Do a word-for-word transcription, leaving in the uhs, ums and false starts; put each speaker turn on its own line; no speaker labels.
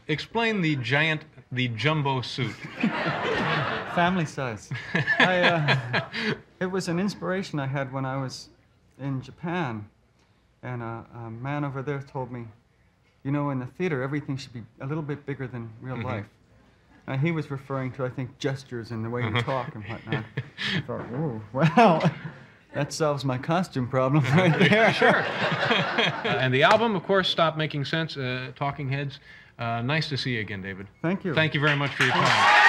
explain the giant, the jumbo suit.
Family size. I, uh, it was an inspiration I had when I was in Japan, and a, a man over there told me, you know, in the theater, everything should be a little bit bigger than real mm-hmm. life. And he was referring to, I think, gestures and the way you talk and whatnot. I thought, oh, wow, that solves my costume problem right there.
Sure. uh, and the album, of course, Stop Making Sense, uh, Talking Heads. Uh, nice to see you again, David.
Thank you.
Thank you very much for your time.